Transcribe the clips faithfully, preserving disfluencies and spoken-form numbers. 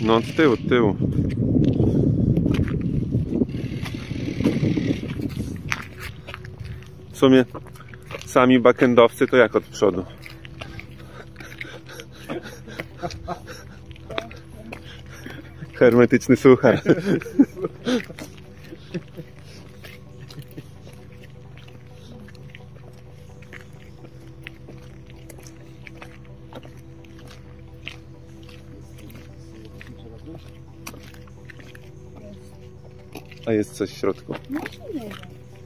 No od tyłu, od tyłu. W sumie sami backendowcy to jak od przodu? Hermetyczny suchar. A jest coś w środku? No nie wiem.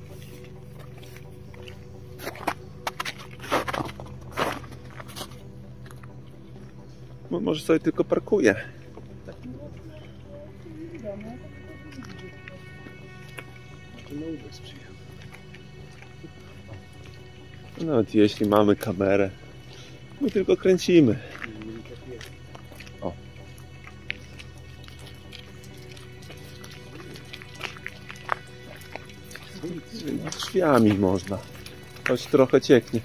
No, może sobie tylko parkuje. Nawet jeśli mamy kamerę, my tylko kręcimy. O. Drzwiami można. Choć trochę cieknie.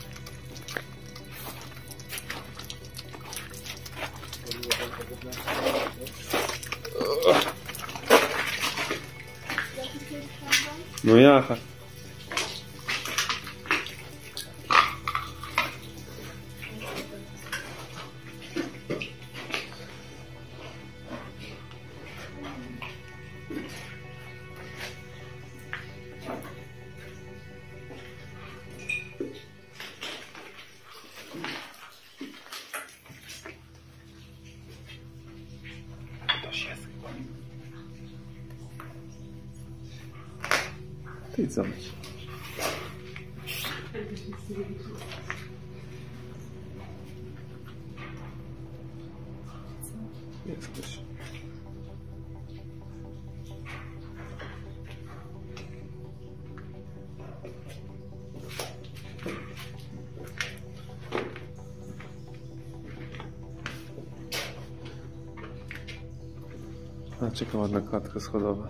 No jaha. Ty co myślisz? Jest ktoś. A, ciekawa ładna klatka schodowa.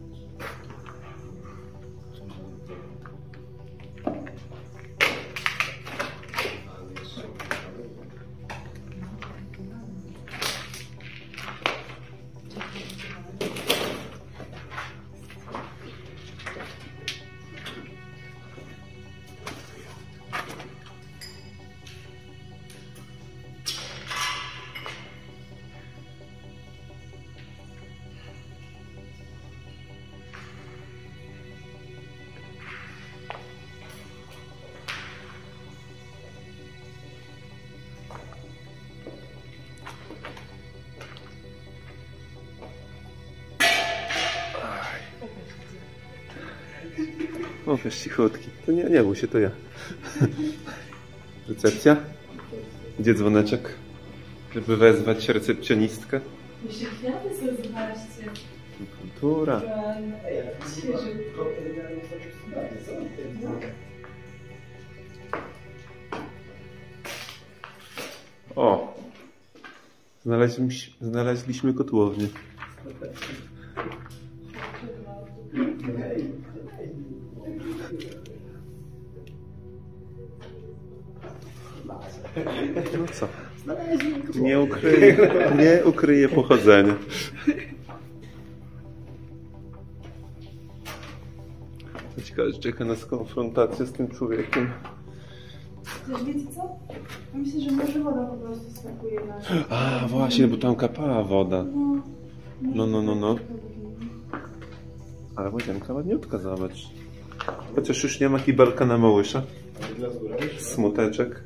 O, wiesz, cichutki. To nie, nie bój się, to ja. Recepcja? Gdzie dzwoneczek? Żeby wezwać recepcjonistkę? Jeszcze kwiaty sobie zobaczcie. Kultura. O! Znaleźliśmy, znaleźliśmy kotłownię. No co? Nie ukryje, nie ukryje pochodzenia. Ciekawe, że czeka nas konfrontacja z tym człowiekiem. Też wiecie co? Myślę, że może woda po prostu skakuje na... A, właśnie, bo tam kapała woda. No, no, no, no. Ale łazienka ładniutka, zobacz. Chociaż już nie ma kibelka na małysza. Smuteczek.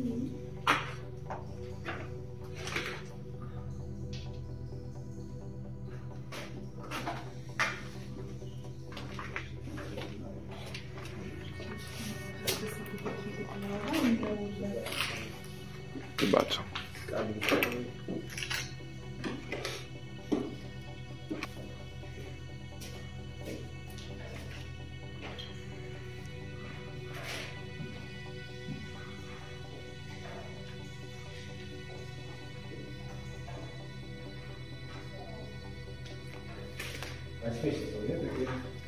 Zobaczę. Najśmieszniejsze są, nie? Takie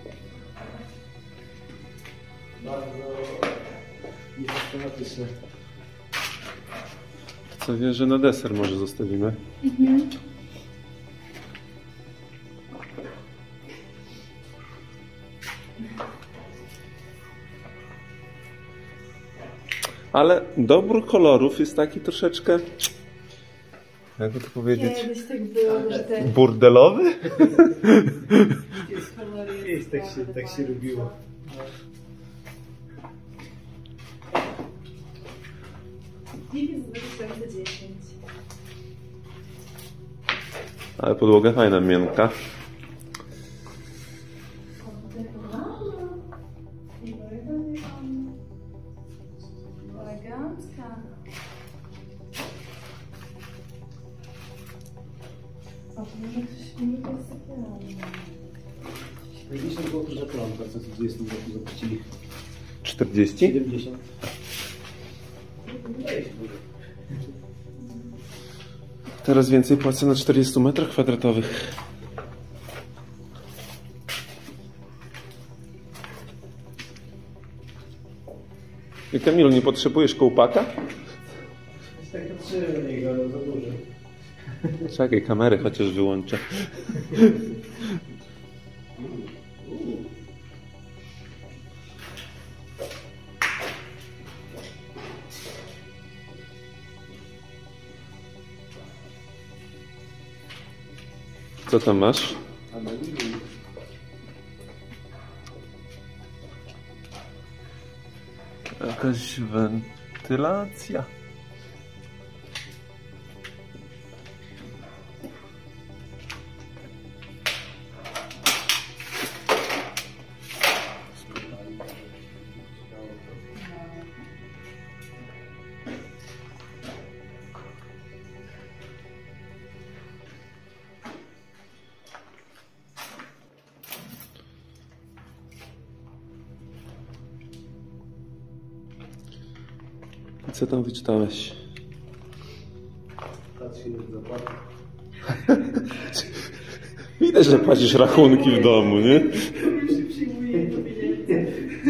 bardzo niesystematyczne. Co wiesz, że na deser może zostawimy? Mhm. Ale dobór kolorów jest taki troszeczkę, jakby to powiedzieć, Kiedyś tak było, że te burdelowy? kolory Jest, tak się, tak się robiło. Lipiec dwa tysiące dziesięć. Ale podłoga fajna, miękka. Elegancka. A to może ktoś mi to sypialnie. pięćdziesiąt złotych za prąd, co w dwudziestym roku zapuścili. czterdzieści? siedemdziesiąt. Teraz więcej płacę na czterdziestu metrach kwadratowych. I Kamilu, nie potrzebujesz kołpaka? Jest tak patrzyłem na niego, ale za dużo. Czekaj, kamery chociaż wyłączę. Co tam masz? Jakaś wentylacja. Co tam wyczytałeś? Patrz, ile to zapłaci. Widać, że płacisz rachunki w domu, nie? Już się przyjmuje do pieniędzy.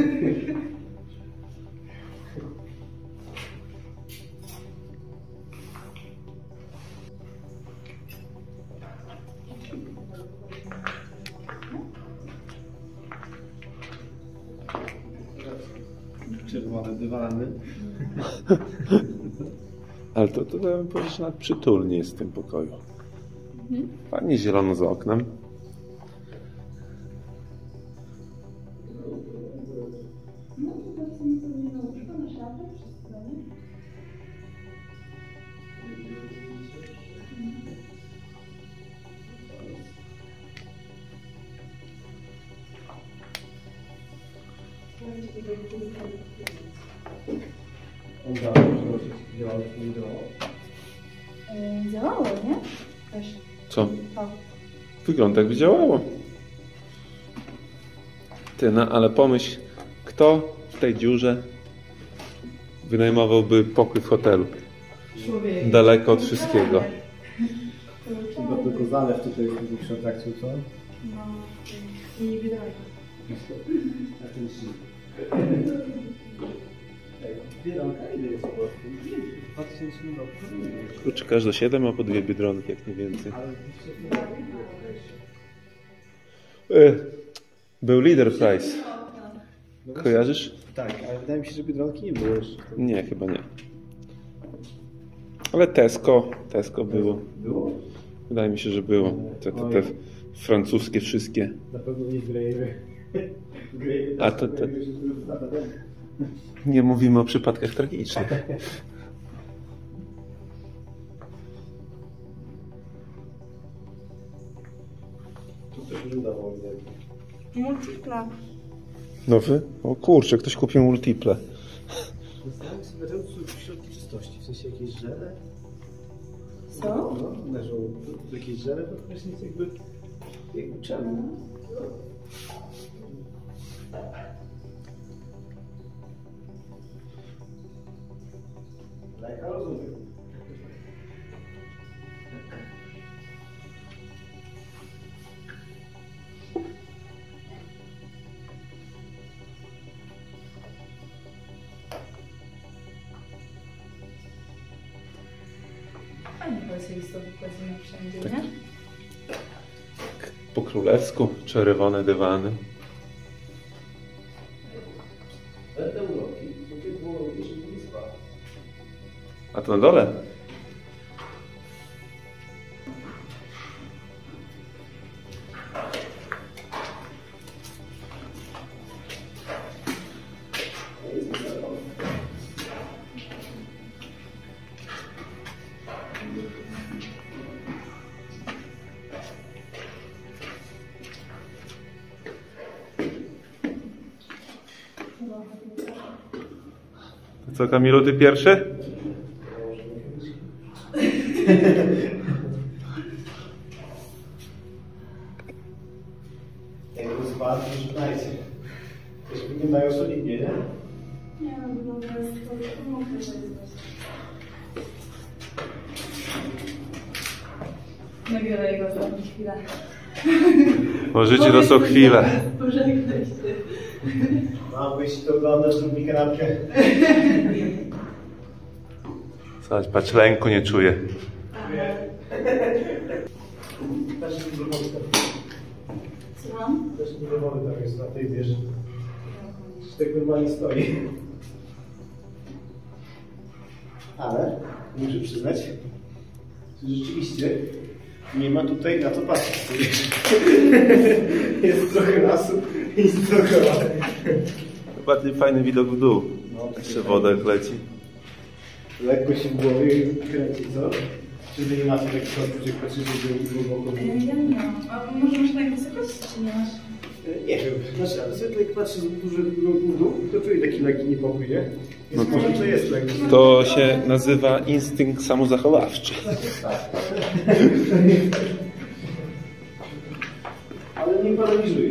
Czerwone dywany. Ale to, to ja bym powiedział, że nawet przytulnie jest w tym pokoju. Fajnie zielono za oknem. No to teraz mi to nie nauczyło na szafę, wszystko, nie? On dał, że działał, że nie działało. Yy, Działało, nie? Też. Co? To. Wygląda jakby działało. Ty, no ale pomyśl, kto w tej dziurze wynajmowałby pokój w hotelu? Człowiek. Daleko od wszystkiego. Chyba tylko zalew tutaj jest największą atrakcją, co? No, i nie widać. A ten się. Biedronka ile jest po prostu? dwa tysiące rok. Kurczę, każda siedem, a po dwie biedronki, jak nie więcej. E, Był Leader Price. Kojarzysz? Tak, ale wydaje mi się, że Biedronki nie było jeszcze. Nie, chyba nie. Ale Tesco, Tesco było. Było? Wydaje mi się, że było. Te, te, te francuskie wszystkie. Na pewno nie Grey. Grey. A to- to- Nie mówimy o przypadkach tragicznych. Tu coś udało, widać. Multipla. Nowy? O kurczę, ktoś kupił multiple. Zastanawiam się, dlaczego tu są środki czystości, w sensie jakieś żele? Co? No, leżą jakieś żele, to właśnie jest jakby... jakby czemu? Leka rozumiem. Fajnie było się listowy kładzimy wszędzie, nie? Po królewsku, czerwone dywany. Ale te uroki, to kiedy było, jeszcze nie spać. A to na dole? To co, Kamilu, ty pierwszy? Jak to spadł, to żegnajcie. Też wyglądają solidnie, nie? Nie no, wygląda jest to mokre, to jest nagrywaj go za chwilę. Możecie to co chwilę. Pożegnaj się. Mamo, jeśli to oglądasz, zrób mi kanapkę. Słuchaj, patrz, lęku nie czuję. Też nie wywody tam. Słucham? Też nie wywody tam jest na tej wieży. Tak normalnie stoi. Ale muszę przyznać, że rzeczywiście nie ma tutaj na to patrzeć. Jest trochę lasu i jest trochę lasu. Bardziej fajny widok w dół. Jeszcze woda jak leci. Lekko się w głowie kręci, co? Czy wy nie macie takich odczuć, jak patrzycie głęboko? Ja nie mam. A może masz na wysokości, czy nie masz? Nie wiem, znaczy, ale sobie jak patrzę dużo w dół, to czuję taki lekki niepokój, nie? Więc może to jest lekki. To się nazywa instynkt samozachowawczy. Ale nie paraliżuje.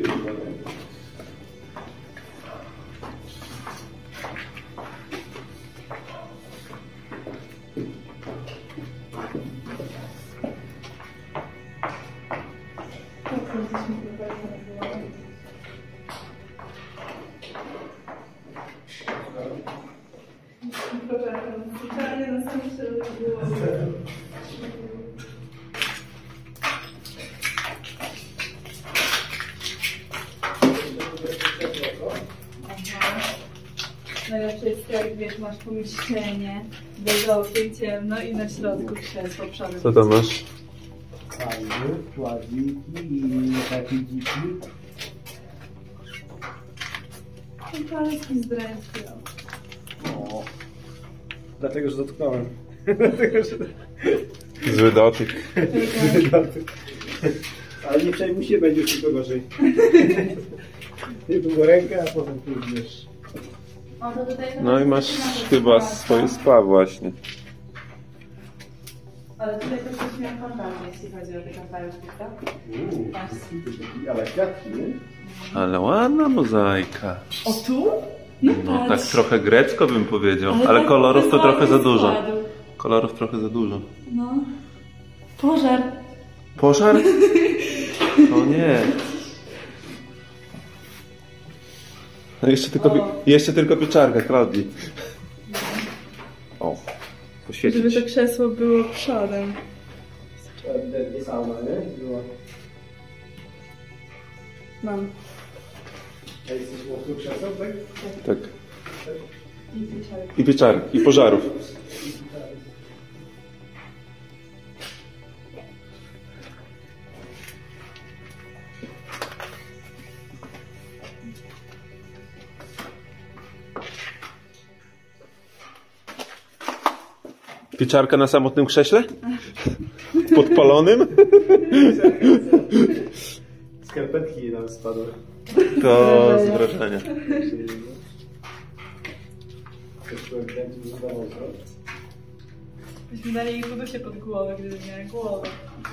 Totalnie na samym środku głowy. Najlepsze jest jak wiesz, masz pomieszczenie, bez okien, ciemno i na środku krzesło przodem. Co tam masz? Fajny, ładniki i takie dziki. Palski zdrętwy. O, dlatego, że dotknąłem. Dlatego, że... Zły dotyk. Ale nie przejmuj się, będzie tylko gorzej. Nie długo rękę, a potem tu wiesz. O, to tutaj No i masz chyba swoje spa właśnie. Ale tutaj też coś miałam fantazję, jeśli chodzi o te kapeluszki, tak? Uuu, Patrz. ale kwiatki, nie? Ale ładna mozaika. O tu? No, No tak patrz. trochę grecko bym powiedział, ale tak kolorów to bez trochę za ładnych dużo. składów. Kolorów trochę za dużo. No. Pożar. Pożar? O nie. No jeszcze tylko, O. jeszcze tylko pieczarka, Klaudii. O, Żeby poświecić. to krzesło było przodem. Ewidentnie sauna, nie? Była. Mam. A jesteś wokół krzeseł, tak? Tak. I pieczarek. I pieczarki, i pożarów. Pieczarka na samotnym krześle? Podpalonym? Skarpetki nam spadły. To z wrażenia. Ktoś to ewidentnie używał, co? Byśmy dali jej podusie pod głowę, gdyby miała głowę.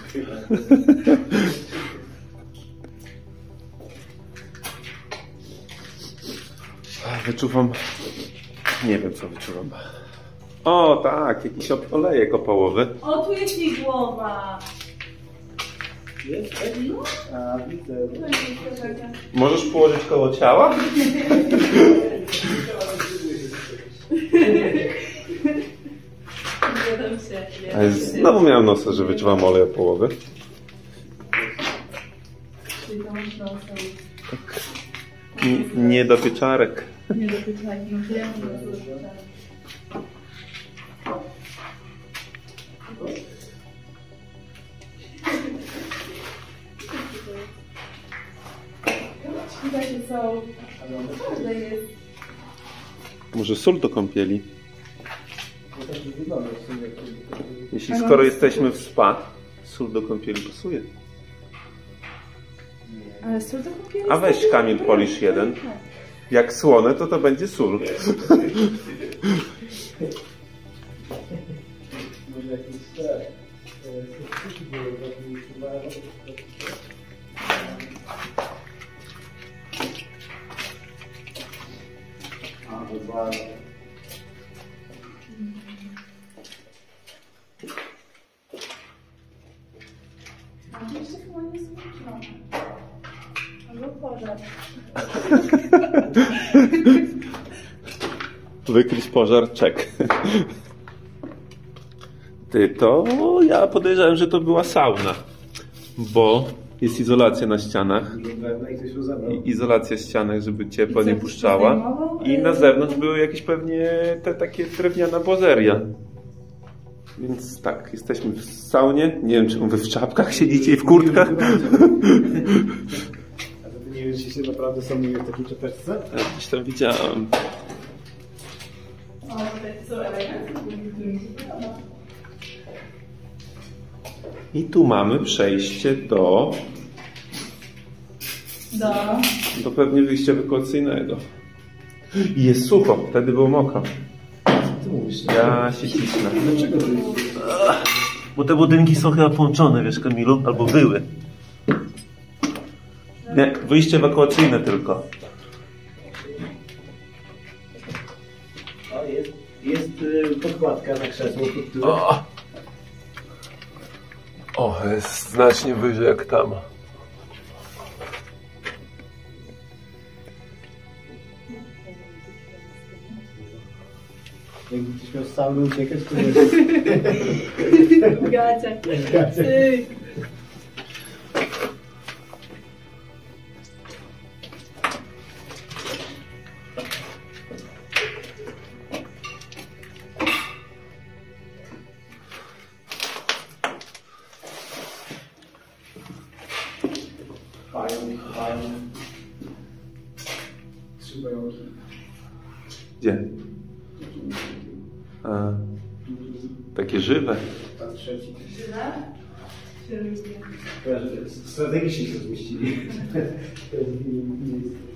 Wyczuwam... Nie wiem co wyczuwam. O tak, jakiś olejek opałowy. O, tu jest jej głowa. Jest, tak? No, A, widzę. to jest taka. Możesz położyć koło ciała? Zgadzam się. Ale znowu miałem nosa, że wyczuwam olej opałowy. Czyli to można ustawić. N- nie do pieczarek. Nie do pieczarki, no to ja mam do pieczarki. Tutaj są... Naprawdę jest. Może sól do kąpieli? No tak nie wygląda w sumie. Jeśli skoro jesteśmy w spa, sól do kąpieli pasuje. Ale sól do kąpieli? A weź, Kamil, polisz jeden. Jak słone, to to będzie sól. Może jakieś te... Soski były takie... A, to bardzo. A jeszcze chyba nie skończone. Albo pożar. Wykryć pożar, czek. Ty, to ja podejrzewam, że to była sauna. Bo jest izolacja na ścianach. I ktoś rozebrał. I izolacja ścianek, żeby ciepło I co, nie ktoś puszczała. zdejmował? I na zewnątrz były jakieś pewnie te takie drewniana bozeria. Więc tak, jesteśmy w saunie. Nie wiem, czemu wy w czapkach siedzicie i w kurtkach. A to ty nie wiesz, czy się naprawdę są w takiej czapeczce? Ja gdzieś tam widziałem. O, tutaj są eleganckie. I tu mamy przejście do, Do... do pewnie wyjścia ewakuacyjnego. I jest sucho, wtedy było mokro. Ty mówisz? Ja się cisnę. Dlaczego ty? Bo te budynki są chyba połączone, wiesz, Kamilu? Albo były. Nie, wyjście ewakuacyjne tylko. O, jest, jest y, podkładka na krzesło, pod którym... O! O, jest znacznie wyżej jak tam. Jakby ktoś miał z sauny uciekać, to nie Gacia. Gacia. Ty. Fajnie, fajnie. Trzy pająki. Gdzie? A, takie żywe. Tam trzeci. Żywe? Się lubię. Strategicznie się zmieścili.